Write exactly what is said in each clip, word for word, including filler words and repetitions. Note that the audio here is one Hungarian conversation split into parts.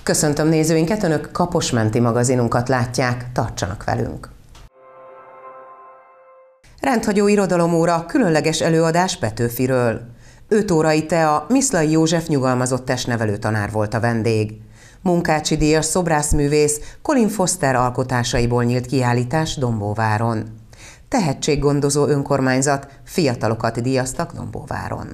Köszöntöm nézőinket, Önök Kaposmenti magazinunkat látják, tartsanak velünk! Rendhagyó irodalomóra, különleges előadás Petőfiről. öt órai tea, Miszlai József nyugalmazott testnevelő tanár volt a vendég. Munkácsi díjas szobrászművész Colin Foster alkotásaiból nyílt kiállítás Dombóváron. Tehetséggondozó önkormányzat, fiatalokat díjaztak Dombóváron.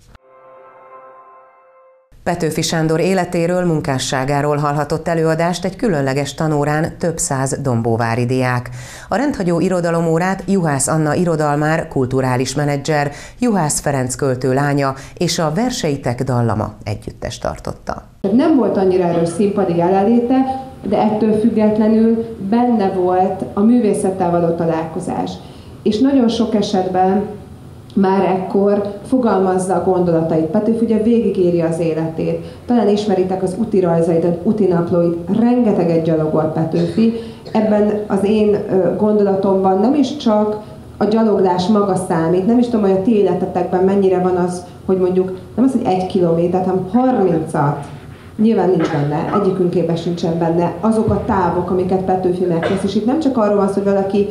Petőfi Sándor életéről, munkásságáról hallhatott előadást egy különleges tanórán több száz dombóvári diák. A rendhagyó irodalomórát Juhász Anna irodalmár, kulturális menedzser, Juhász Ferenc költő lánya és a Verseitek dallama együttes tartotta. Nem volt annyira erős színpadi jelenléte, de ettől függetlenül benne volt a művészettel való találkozás. És nagyon sok esetben már ekkor fogalmazza a gondolatait. Petőfi ugye végigéri az életét. Talán ismeritek az úti rajzait, az úti naplóit. Rengeteget gyalogol Petőfi. Ebben az én gondolatomban nem is csak a gyaloglás maga számít, nem is tudom, hogy a ti életetekben mennyire van az, hogy mondjuk nem az, hogy egy kilométert, hanem harmincat. Nyilván nincs benne, egyikünkében sincsen benne azok a távok, amiket Petőfi megtesz. És itt nem csak arról van szó, hogy valaki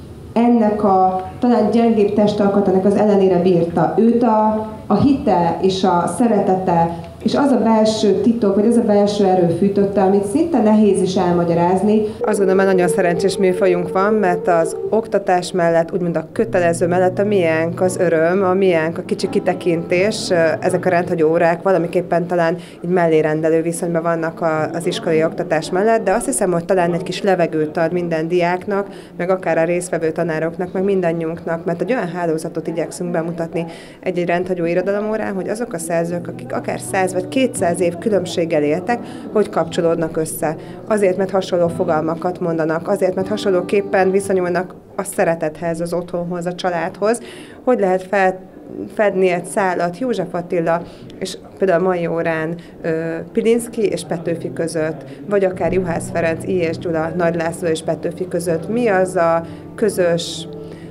ennek a talán gyengébb testalkatának az ellenére bírta. Őt a, a hite és a szeretete, és az a belső titok, vagy az a belső erő fűtötte, amit szinte nehéz is elmagyarázni. Azt gondolom, hogy nagyon szerencsés műfajunk van, mert az oktatás mellett, úgymond a kötelező mellett a miénk az öröm, a miénk a kicsi kitekintés, ezek a rendhagyó órák valamiképpen talán így mellérendelő viszonyban vannak az iskolai oktatás mellett, de azt hiszem, hogy talán egy kis levegőt ad minden diáknak, meg akár a résztvevő tanároknak, meg mindannyiunknak, mert egy olyan hálózatot igyekszünk bemutatni egy-egy rendhagyó irodalomórán, hogy azok a szerzők, akik akár száz vagy kétszáz év különbséggel éltek, hogy kapcsolódnak össze. Azért, mert hasonló fogalmakat mondanak, azért, mert hasonlóképpen viszonyulnak a szeretethez, az otthonhoz, a családhoz. Hogy lehet fel, fedni egy szálat József Attila, és például a mai órán Pilinszky és Petőfi között, vagy akár Juhász Ferenc, I. és Gyula, Nagy László és Petőfi között. Mi az a közös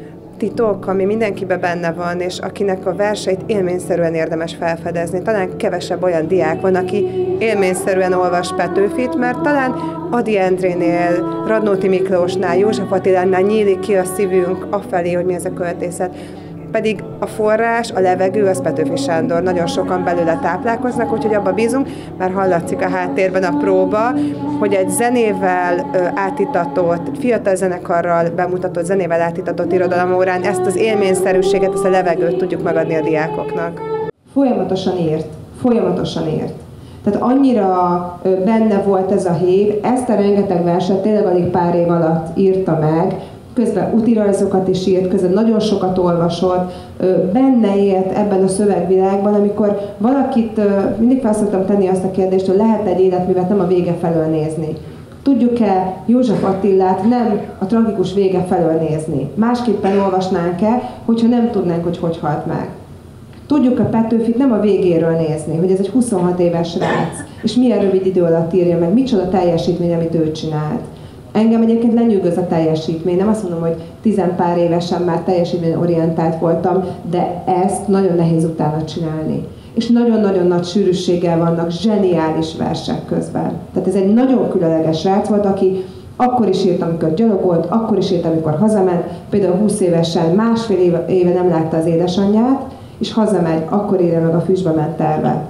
titok, ami mindenkiben benne van, és akinek a verseit élményszerűen érdemes felfedezni. Talán kevesebb olyan diák van, aki élményszerűen olvas Petőfit, mert talán Ady Endrénél, Radnóti Miklósnál, József Attilánál nyílik ki a szívünk afelé, hogy mi ez a költészet. Pedig a forrás, a levegő, az Petőfi Sándor. Nagyon sokan belőle táplálkoznak, úgyhogy abba bízunk, már hallatszik a háttérben a próba, hogy egy zenével átitatott, fiatal zenekarral bemutatott, zenével átitatott irodalomórán ezt az élményszerűséget, ezt a levegőt tudjuk megadni a diákoknak. Folyamatosan írt, folyamatosan írt. Tehát annyira benne volt ez a hív, ezt a rengeteg verset tényleg alig pár év alatt írta meg, közben útirajzokat is írt, közben nagyon sokat olvasott, benne élt ebben a szövegvilágban, amikor valakit, mindig fel szoktam tenni azt a kérdést, hogy lehet egy életművet nem a vége felől nézni. Tudjuk-e József Attilát nem a tragikus vége felől nézni? Másképpen olvasnánk-e, hogyha nem tudnánk, hogy hogy halt meg? Tudjuk-e Petőfit nem a végéről nézni, hogy ez egy huszonhat éves srác, és milyen rövid idő alatt írja meg, micsoda teljesítmény, amit ő csinált. Engem egyébként lenyűgöz a teljesítmény, nem azt mondom, hogy tizenpár évesen már teljesítményorientált voltam, de ezt nagyon nehéz utána csinálni. És nagyon-nagyon nagy sűrűséggel vannak zseniális versek közben. Tehát ez egy nagyon különleges srác volt, aki akkor is írt, amikor gyalogolt, akkor is írt, amikor hazament, például húsz évesen, másfél éve, éve nem látta az édesanyját, és hazamegy, akkor írja meg a Füstbe ment tervet.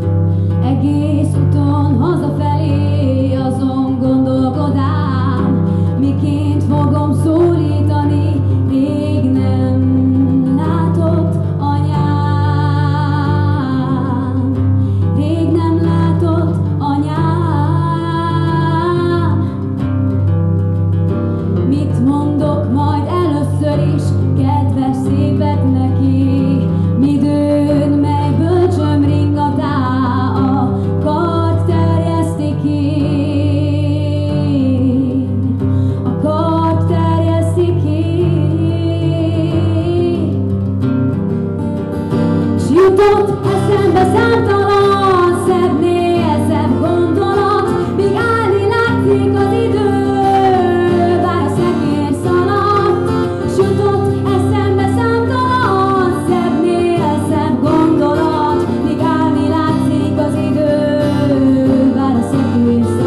Egész úton hazafelé azon gondolkodás, miként fogom szólítani, rég nem látott anyám, rég nem látott anyám. Mit mondok majd először is, kedves szépet neki, midőn mely bölcsöm ringatá, a kart terjeszti ki. Jutott eszembe számtalan szebbnél szebb gondolat, míg állni látszik az idő, bár a szekér szaladt. S jutott eszembe számtalan szebbnél szebb gondolat, míg állni látszik az idő, bár a szekér szaladt.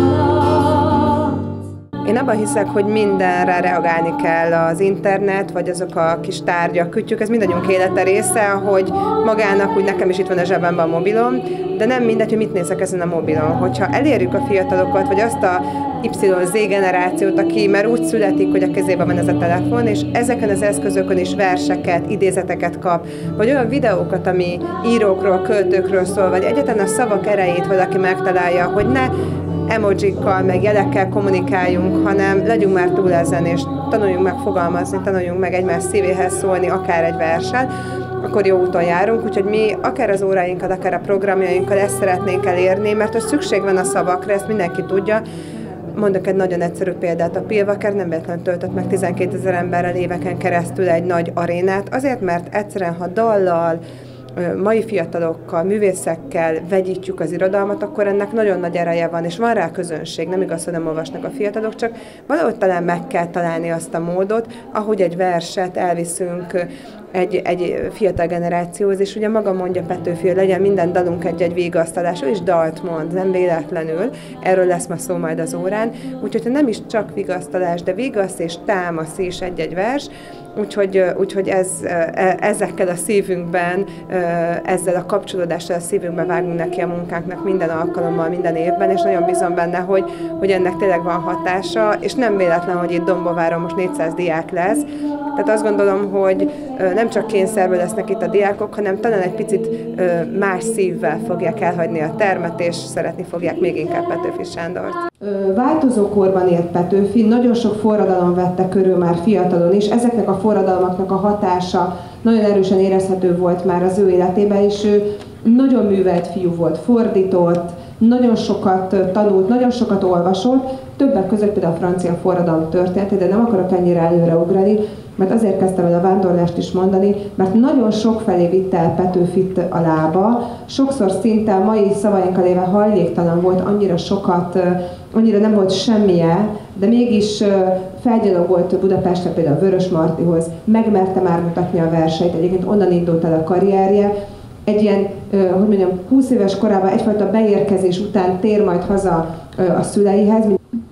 abban hiszek, hogy mindenre reagálni kell az internet, vagy azok a kis tárgyak, kütyük, ez mindannyiunk élete része, hogy magának, úgy nekem is itt van a zsebemben a mobilom, de nem mindegy, hogy mit nézek ezen a mobilon. Hogyha elérjük a fiatalokat, vagy azt a Y Z generációt, aki már úgy születik, hogy a kezében van ez a telefon, és ezeken az eszközökön is verseket, idézeteket kap, vagy olyan videókat, ami írókról, költőkről szól, vagy egyáltalán a szavak erejét valaki megtalálja, hogy ne emojikkal, meg jelekkel kommunikáljunk, hanem legyünk már túl ezen, és tanuljunk meg fogalmazni, tanuljunk meg egymás szívéhez szólni, akár egy versen, akkor jó úton járunk, úgyhogy mi akár az óráinkkal, akár a programjainkkal ezt szeretnénk elérni, mert hogy szükség van a szavakra, ezt mindenki tudja. Mondok egy nagyon egyszerű példát, a Pilvaker nem véletlenül töltött meg tizenkétezer emberrel éveken keresztül egy nagy arénát, azért, mert egyszerűen, ha dallal, mai fiatalokkal, művészekkel vegyítjük az irodalmat, akkor ennek nagyon nagy ereje van, és van rá közönség, nem igaz, hogy nem olvasnak a fiatalok, csak valahogy talán meg kell találni azt a módot, ahogy egy verset elviszünk egy, egy fiatal generációhoz, és ugye maga mondja Petőfi, hogy legyen minden dalunk egy-egy végigasztalás, ő is dalt mond, nem véletlenül, erről lesz ma szó majd az órán, úgyhogy nem is csak vigasztalás, de vigasz és támasz is egy-egy vers, Úgyhogy, úgyhogy ez, ezekkel a szívünkben, ezzel a kapcsolódással a szívünkben vágunk neki a munkánknak minden alkalommal, minden évben, és nagyon bízom benne, hogy, hogy ennek tényleg van hatása, és nem véletlen, hogy itt Dombováron most négyszáz diák lesz. Tehát azt gondolom, hogy nem csak kényszerből lesznek itt a diákok, hanem talán egy picit más szívvel fogják elhagyni a termet, és szeretni fogják még inkább Petőfi Sándort. Változó korban élt Petőfi, nagyon sok forradalom vette körül már fiatalon is, ezeknek a forradalmaknak a hatása nagyon erősen érezhető volt már az ő életében, és ő nagyon művelt fiú volt, fordított, nagyon sokat tanult, nagyon sokat olvasott, többek között például a francia forradalom történetét, de nem akarok ennyire előreugrani, mert azért kezdtem el a vándorlást is mondani, mert nagyon sok felé vitte el Petőfit a lába, sokszor szinte a mai szavainkkal éve hajléktalan volt, annyira sokat, annyira nem volt semmije, de mégis felgyalogolt Budapestre például a Vörösmartyhoz, megmerte már mutatni a verseit, egyébként onnan indult el a karrierje. Egy ilyen, hogy mondjam, húsz éves korában egyfajta beérkezés után tér majd haza a szüleihez.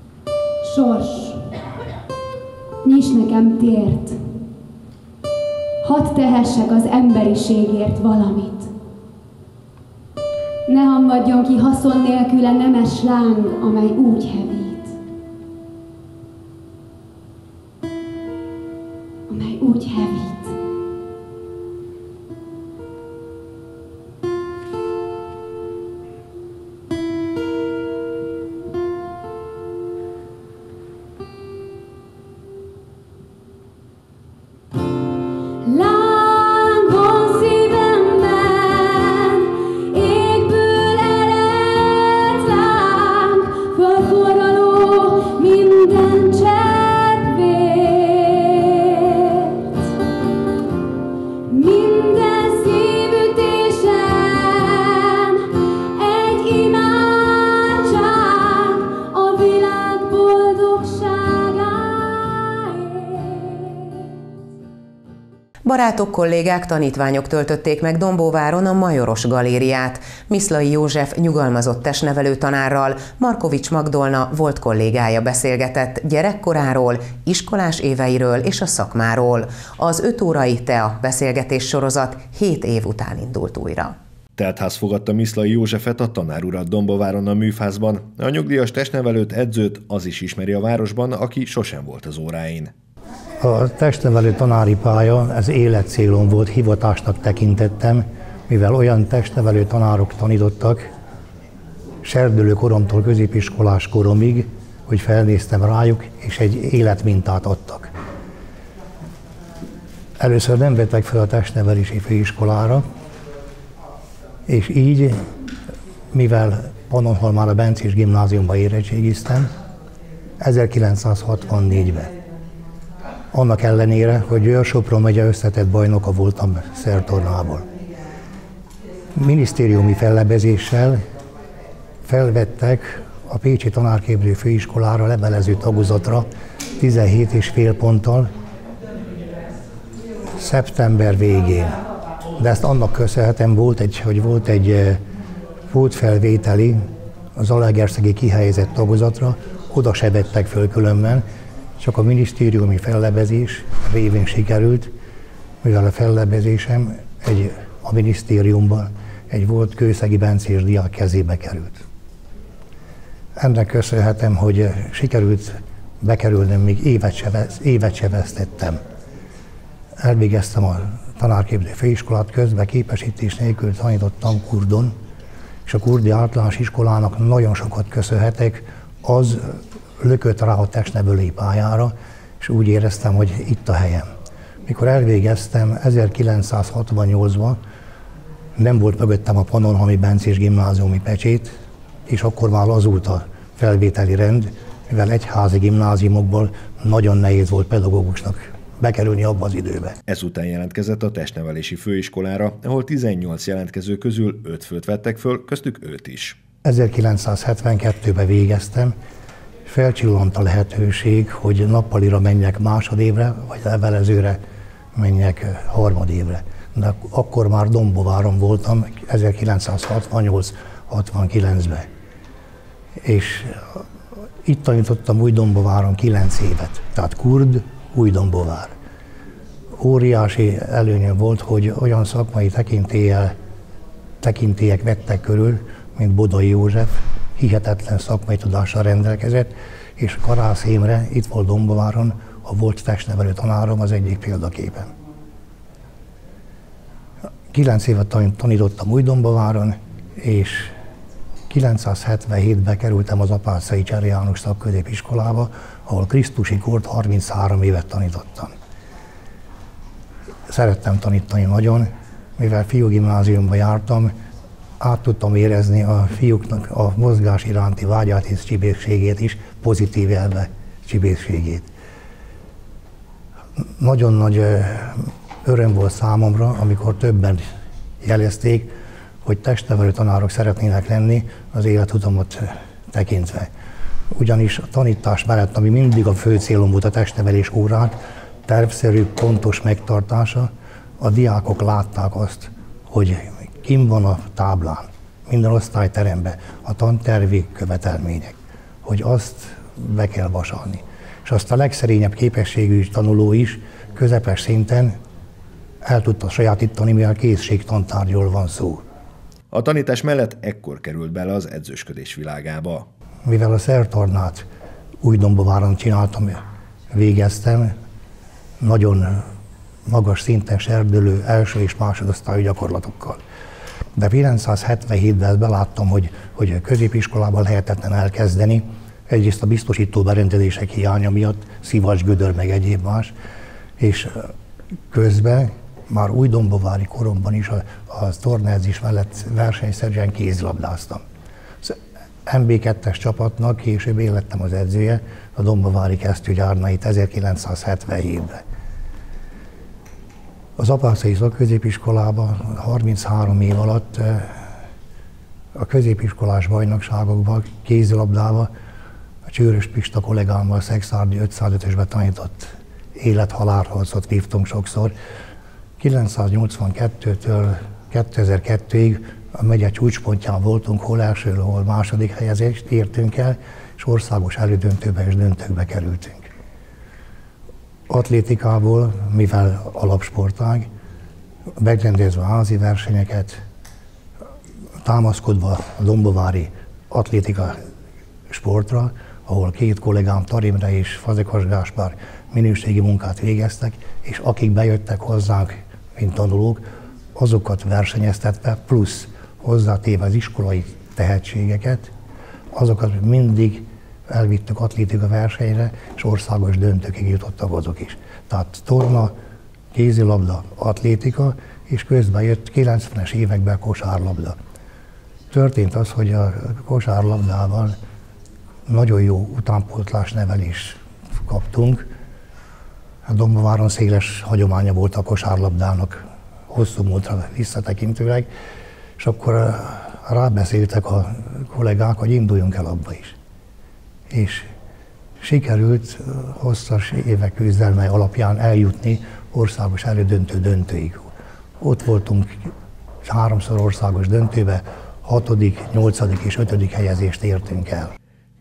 Sors, nyiss nekem tért, hadd tehessek az emberiségért valamit. Ne hamvadjon ki haszon nélküle nemes láng, amely úgy hevít. Amely úgy hevít. Barátok, kollégák, tanítványok töltötték meg Dombóváron a Majoros galériát. Miszlai József nyugalmazott testnevelő tanárral, Markovics Magdolna volt kollégája beszélgetett gyerekkoráról, iskolás éveiről és a szakmáról. Az öt órai TEA beszélgetés sorozat hét év után indult újra. Teltház fogadta Miszlai Józsefet, a tanárurat Dombováron a műfázban. A nyugdíjas testnevelőt, edzőt az is ismeri a városban, aki sosem volt az óráin. A testnevelő tanári pálya, ez életcélom volt, hivatásnak tekintettem, mivel olyan testnevelő tanárok tanítottak, serdülő koromtól középiskolás koromig, hogy felnéztem rájuk, és egy életmintát adtak. Először nem vettek fel a testnevelési főiskolára, és így, mivel Pannonhalmán a Bencés gimnáziumba érettségiztem, ezerkilencszázhatvannégyben. Annak ellenére, hogy Győr-Sopron megye összetett bajnoka voltam szertornából. Minisztériumi fellebezéssel felvettek a Pécsi Tanárképző Főiskolára levelező tagozatra tizenhét és fél ponttal szeptember végén. De ezt annak köszönhetem, volt egy, hogy volt egy pótfelvételi az zalaegerszegi kihelyezett tagozatra, oda se vettek föl különben, csak a minisztériumi fellebezés révén sikerült, mivel a fellebezésem egy, a minisztériumban egy volt kőszegi bencés diák kezébe került. Ennek köszönhetem, hogy sikerült bekerülnem, még évet se, évet se vesztettem. Elvégeztem a tanárképző főiskolát, közben képesítés nélkül tanítottam kurdon, és a kurdi általános iskolának nagyon sokat köszönhetek, az lökött rá a testnevelői pályára, és úgy éreztem, hogy itt a helyem. Mikor elvégeztem ezerkilencszázhatvannyolcban, nem volt mögöttem a Pannonhalmi Bencés gimnáziumi pecsét, és akkor már lazult a felvételi rend, mivel egyházi gimnáziumokból nagyon nehéz volt pedagógusnak bekerülni abba az időbe. Ezután jelentkezett a testnevelési főiskolára, ahol tizennyolc jelentkező közül öt főt vettek föl, köztük őt is. ezerkilencszázhetvenkettőben végeztem, felcsillant a lehetőség, hogy nappalira menjek másodévre, vagy levelezőre menjek harmadévre. De akkor már Dombováron voltam, ezerkilencszázhatvannyolc hatvankilencben. És itt tanítottam Újdombóváron kilenc évet, tehát kurd, Újdombóvár. Óriási előnye volt, hogy olyan szakmai tekintéllyel, tekintélyek vettek körül, mint Bodai József, hihetetlen szakmai tudással rendelkezett, és Karász Imre itt volt Dombováron, a volt testnevelő tanárom az egyik példaképen. Kilenc évet tanítottam Újdombováron, és kilencszázhetvenhétben kerültem az Apáczai Csery János szakközépiskolába, ahol Krisztusi kort harminchárom évet tanítottam. Szerettem tanítani nagyon, mivel fiúgimnáziumba jártam, át tudtam érezni a fiúknak a mozgás iránti vágyát és csibészségét is, pozitív elve csibészségét. Nagyon nagy öröm volt számomra, amikor többen jelezték, hogy testnevelő tanárok szeretnének lenni az életutamot tekintve. Ugyanis a tanítás mellett, ami mindig a fő célom volt a testnevelés órák, tervszerű, pontos megtartása, a diákok látták azt, hogy kim van a táblán, minden osztályteremben a tantervi követelmények, hogy azt be kell vasalni. És azt a legszerényebb képességű tanuló is közepes szinten el tudta sajátítani, mivel készségtantárgyról van szó. A tanítás mellett ekkor került bele az edzősködés világába. Mivel a szertornát Újdombováron csináltam, végeztem, nagyon magas szinten serdülő első és másodosztályú gyakorlatokkal. De kilencszázhetvenhétben beláttam, hogy, hogy középiskolában lehetetlen elkezdeni, egyrészt a biztosító berendezések hiánya miatt, szivacs, gödör, meg egyéb más, és közben már újdombovári koromban is a, a tornaedzés mellett versenyszerűen kézilabdáztam. Az em bé kettes csapatnak később én lettem az edzője, a Dombovári Kesztyűgyárnait ezerkilencszázhetvenhétben. Az Apáczai Szakközépiskolában harminchárom év alatt a középiskolás bajnokságokban, kézilabdában a Csőrös Pista kollégámmal Szexárdi ötszázötösben tanított élet-halálharcot vívtunk sokszor. kilencszáznyolcvankettőtől kétezer-kettőig a megye csúcspontján voltunk, hol első, hol második helyezést értünk el, és országos elődöntőbe és döntőkbe kerültünk. Atlétikából, mivel alapsportág, megrendezve házi versenyeket, támaszkodva a dombovári atlétika sportra, ahol két kollégám, Tarimre és Fazekas Gáspár minőségi munkát végeztek, és akik bejöttek hozzánk, mint tanulók, azokat versenyeztetve, plusz hozzátéve az iskolai tehetségeket, azokat mindig elvittük atlétika versenyre, és országos döntőkig jutottak azok is. Tehát torna, kézilabda, atlétika, és közben jött kilencvenes években kosárlabda. Történt az, hogy a kosárlabdával nagyon jó utánpótlás nevelést kaptunk. A Dombováron széles hagyománya volt a kosárlabdának, hosszú múltra visszatekintőleg, és akkor rábeszéltek a kollégák, hogy induljunk el abba is. És sikerült hosszas évek küzdelme alapján eljutni országos elődöntő döntőig. Ott voltunk háromszor országos döntőbe, hatodik, nyolcadik és ötödik helyezést értünk el.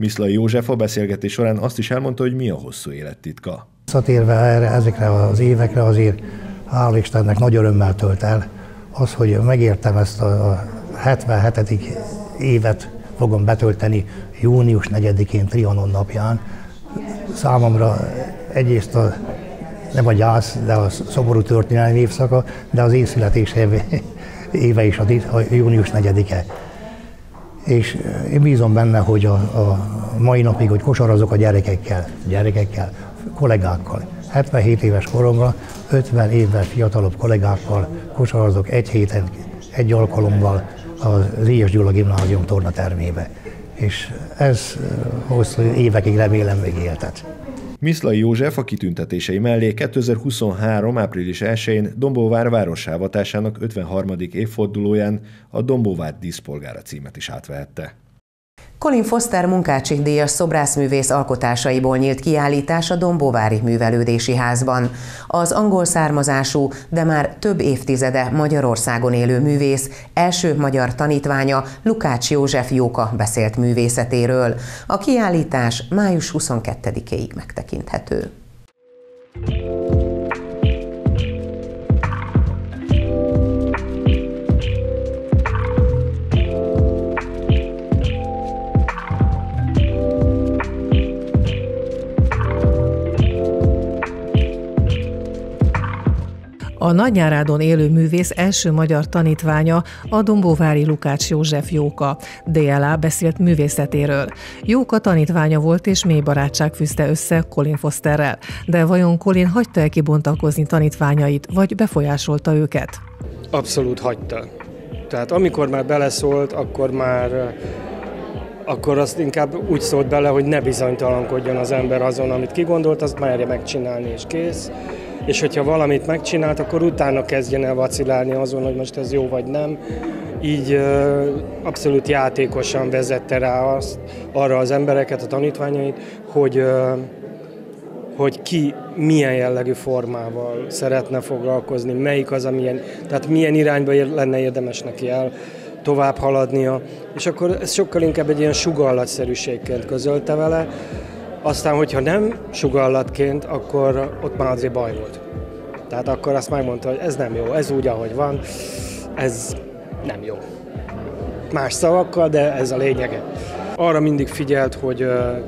Miszlay József a beszélgetés során azt is elmondta, hogy mi a hosszú élet titka. Visszatérve erre, ezekre az évekre azért hál' Istennek nagy örömmel tölt el az, hogy megértem ezt a hetvenhetedik évet fogom betölteni június negyedikén Trianon napján. Számomra egyrészt a, nem a gyász, de a szomorú történelmi évszaka, de az én születés éve is a, a június negyedike. És én bízom benne, hogy a, a mai napig, hogy kosarazok a gyerekekkel, gyerekekkel, kollégákkal. hetvenhét éves koromra, ötven évvel fiatalabb kollégákkal kosarazok egy héten, egy alkalommal az Éjes Gyula Gimnázium tornatermébe. És ez hosszú évekig remélem még éltet. Miszlay József a kitüntetései mellé kétezer-huszonhárom. április elsején Dombóvár várossávatásának ötvenharmadik évfordulóján a Dombóvár díszpolgára címet is átvehette. Colin Foster Munkácsik-díjas szobrászművész alkotásaiból nyílt kiállítás a Dombóvári Művelődési Házban. Az angol származású, de már több évtizede Magyarországon élő művész első magyar tanítványa, Lukács József Jóka beszélt művészetéről. A kiállítás május huszonkettedikéig megtekinthető. A Nagynyárádon élő művész első magyar tanítványa a dombóvári Lukács József Jóka. dé el á beszélt művészetéről. Jóka tanítványa volt és mély barátság fűzte össze Colin Fosterrel. De vajon Colin hagyta-e kibontakozni tanítványait, vagy befolyásolta őket? Abszolút hagyta. Tehát amikor már beleszólt, akkor már akkor azt inkább úgy szólt bele, hogy ne bizonytalankodjon az ember azon, amit kigondolt, azt merje megcsinálni és kész. És hogyha valamit megcsinált, akkor utána kezdjen el vacilálni azon, hogy most ez jó vagy nem. Így ö, abszolút játékosan vezette rá azt, arra az embereket, a tanítványait, hogy, ö, hogy ki milyen jellegű formával szeretne foglalkozni, melyik az, amilyen, tehát milyen irányba ér, lenne érdemes neki el tovább haladnia. És akkor ez sokkal inkább egy ilyen sugallatszerűségként közölte vele. Aztán, hogyha nem sugallatként, akkor ott már azért baj volt. Tehát akkor azt megmondta, hogy ez nem jó, ez úgy, ahogy van, ez nem jó. Más szavakkal, de ez a lényege. Arra mindig figyelt, hogy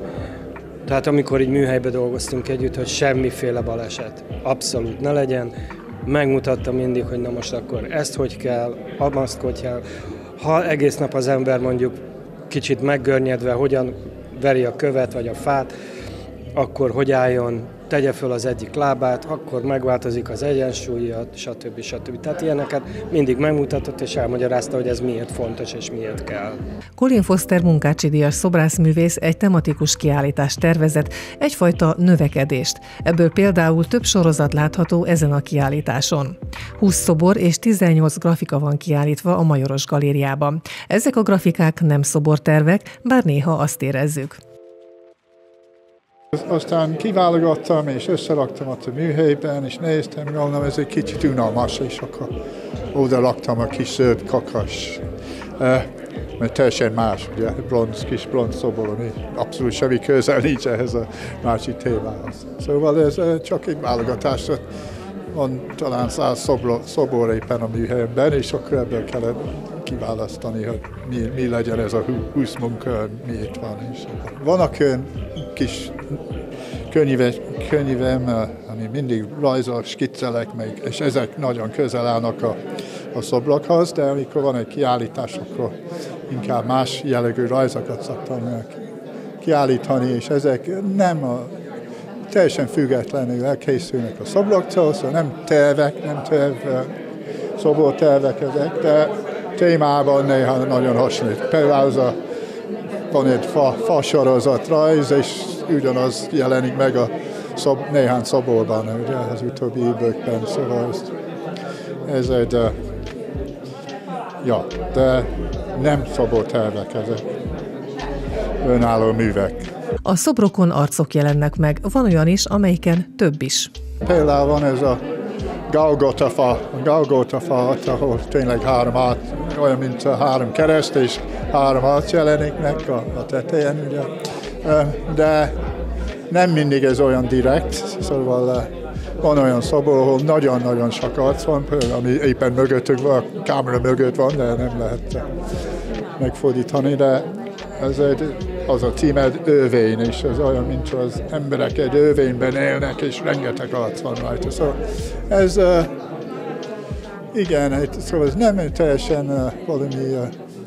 tehát amikor így műhelyben dolgoztunk együtt, hogy semmiféle baleset abszolút ne legyen. Megmutatta mindig, hogy na most akkor ezt hogy kell, azt hogy kell. Ha egész nap az ember mondjuk kicsit meggörnyedve, hogyan veri a követ vagy a fát, akkor hogy álljon, tegye föl az egyik lábát, akkor megváltozik az egyensúlya, stb. stb. Tehát ilyeneket mindig megmutatott és elmagyarázta, hogy ez miért fontos és miért kell. Colin Foster Munkácsi-díjas szobrászművész egy tematikus kiállítást tervezett, egyfajta növekedést. Ebből például több sorozat látható ezen a kiállításon. húsz szobor és tizennyolc grafika van kiállítva a Majoros Galériában. Ezek a grafikák nem szobortervek, bár néha azt érezzük. Aztán kiválogattam, és összeraktam ott a műhelyben, és néztem, gondolom, ez egy kicsit unalmas, és akkor oda raktam a kis zöld kakas. Mert teljesen más, ugye, bronz, kis bronz szobor, ami abszolút semmi közel nincs ehhez a másik témához. Szóval ez csak egy válogatás, van talán száz szobor, szobor éppen a műhelyben, és akkor ebből kellett kiválasztani, hogy mi, mi legyen ez a húsz munka, miért van. És vannak olyan kis könyvem, ami mindig rajzol, skiccelek meg, és ezek nagyon közel állnak a, a szobrokhoz, de amikor van egy kiállítás, akkor inkább más jellegű rajzokat szoktam kiállítani, és ezek nem a, teljesen függetlenül elkészülnek a szobroktól, szóval nem tervek, nem terv, szobortervek ezek, de témában néha nagyon hasonlít. Például az a, van egy fa, fa sorozat rajz, és ugyanaz jelenik meg a szob, néhány szoborban, ugye, az utóbbi években, szóval ez, ez egy, uh, ja, de nem szobortervek, ezek önálló művek. A szobrokon arcok jelennek meg, van olyan is, amelyiken több is. Például van ez a Golgota fa, a Golgota fa, ahol tényleg három át, olyan, mint a három kereszt, és három arc jelenik meg a, a tetején, ugye. de nem mindig ez olyan direkt, szóval van olyan szobor, ahol nagyon-nagyon sok arc van, ami éppen mögöttük van, a kamera mögött van, de nem lehet megfordítani, de ez egy, az a címed Övény, és ez olyan, mint az emberek egy övényben élnek, és rengeteg arc van rajta. Szóval ez, igen, szóval ez nem teljesen valami,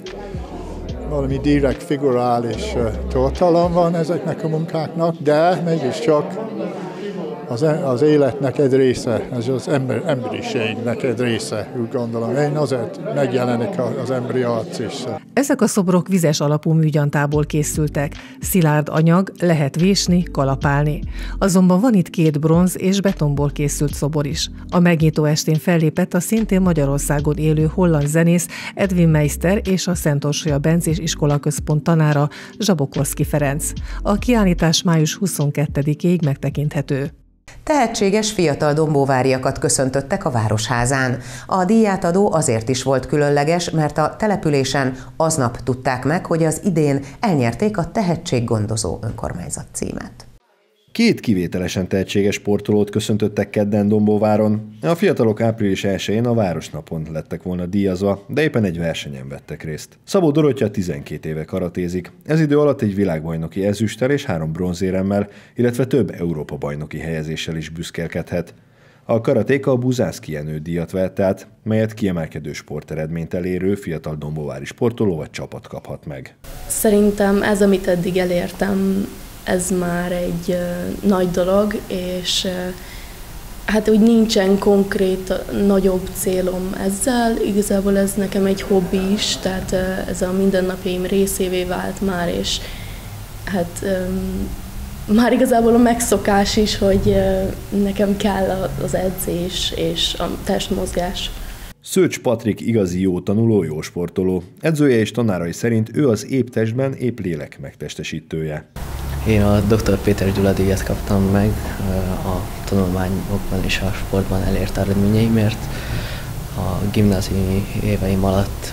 valami direkt, figurális tartalom van ezeknek a munkáknak, de mégiscsak Az, az életnek egy része, ez az ember, emberiségnek egy része, úgy gondolom. Én azért megjelenik az emberi arc is. Ezek a szobrok vizes alapú műgyantából készültek. Szilárd anyag, lehet vésni, kalapálni. Azonban van itt két bronz és betonból készült szobor is. A megnyitó estén fellépett a szintén Magyarországon élő holland zenész Edwin Meister és a Szent Orsolya Bencés Iskolaközpont tanára, Zsabokorszky Ferenc. A kiállítás május huszonkettedikéig megtekinthető. Tehetséges fiatal dombóváriakat köszöntöttek a Városházán. A díjátadó azért is volt különleges, mert a településen aznap tudták meg, hogy az idén elnyerték a Tehetséggondozó önkormányzat címet. Két kivételesen tehetséges sportolót köszöntöttek kedden Dombóváron. A fiatalok április elsején a Városnapon lettek volna díjazva, de éppen egy versenyen vettek részt. Szabó Dorottya tizenkét éve karatézik. Ez idő alatt egy világbajnoki ezüsttel és három bronzéremmel, illetve több Európa-bajnoki helyezéssel is büszkélkedhet. A karatéka a Buzászky Jenő díjat vett át, melyet kiemelkedő sporteredményt elérő fiatal dombóvári sportoló vagy csapat kaphat meg. Szerintem ez, amit eddig elértem, ez már egy uh, nagy dolog, és uh, hát úgy nincsen konkrét nagyobb célom ezzel. Igazából ez nekem egy hobbi is, tehát uh, ez a mindennapjaim részévé vált már, és hát um, már igazából a megszokás is, hogy uh, nekem kell az edzés és a testmozgás. Szőcs Patrik igazi jó tanuló, jó sportoló. Edzője és tanárai szerint ő az épp testben, épp lélek megtestesítője. Én a doktor Péter Gyula díjat kaptam meg a tanulmányokban és a sportban elért eredményeimért. A gimnáziumi éveim alatt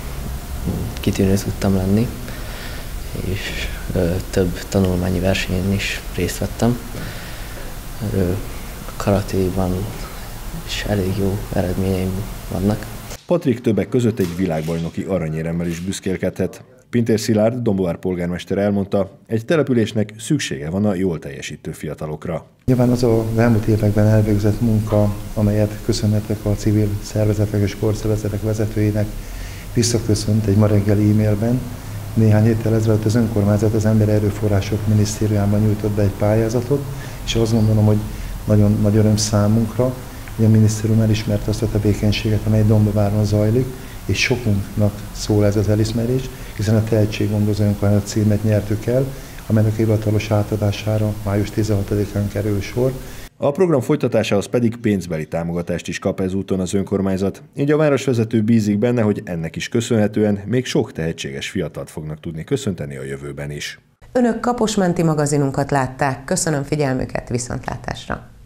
kitűnő tudtam lenni, és több tanulmányi versenyen is részt vettem. A karatéban is elég jó eredményeim vannak. Patrik többek között egy világbajnoki aranyéremmel is büszkélkedhet. Pintér Szilárd, Dombóvár polgármester elmondta, egy településnek szüksége van a jól teljesítő fiatalokra. Nyilván az az elmúlt években elvégzett munka, amelyet köszönhetek a civil szervezetek és sportszervezetek vezetőinek, visszaköszönt egy ma reggeli e-mailben. Néhány héttel ezelőtt az önkormányzat az Emberi Erőforrások Minisztériumában nyújtott be egy pályázatot, és azt gondolom, hogy nagyon nagy öröm számunkra, hogy a minisztérium elismerte azt a tevékenységet, amely Dombóváron zajlik, és sokunknak szól ez az elismerés, hiszen a Tehetséggondozó önkormányzat címet nyertük el, amelynek hivatalos átadására május tizenhatodikán kerül sor. A program folytatásához pedig pénzbeli támogatást is kap ezúton az önkormányzat, így a városvezető bízik benne, hogy ennek is köszönhetően még sok tehetséges fiatalt fognak tudni köszönteni a jövőben is. Önök Kaposmenti magazinunkat látták, köszönöm figyelmüket, viszontlátásra!